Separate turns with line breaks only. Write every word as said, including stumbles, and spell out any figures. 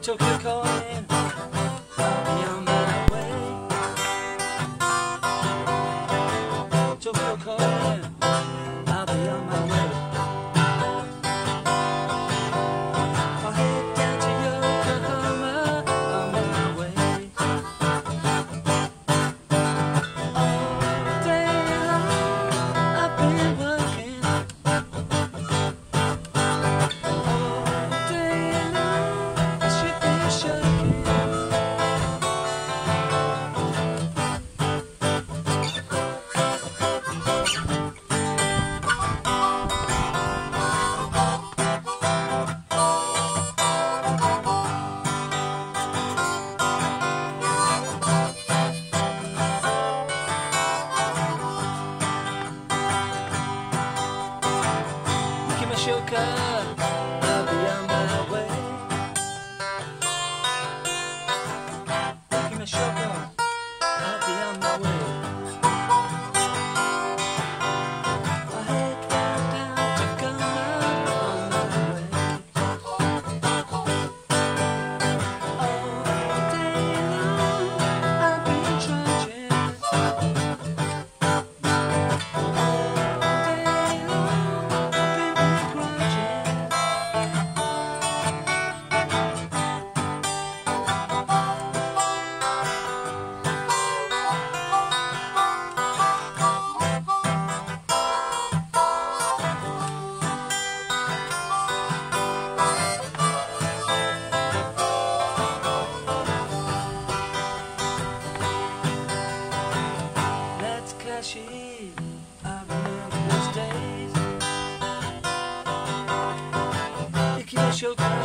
Tokyo calling, I'll be on my way. Tokyo calling, I'll be on my way. I'll head down to Yokohama on my way. All day long I've been working. All day long I should be shaking. Sugar, I'll be on my way. Give me sugar, I'll be on my way. I head right down to Cullen on my way. All day long I've been trudging. All day long I've been grudging. Let's cash in, I remember those days. Sugar.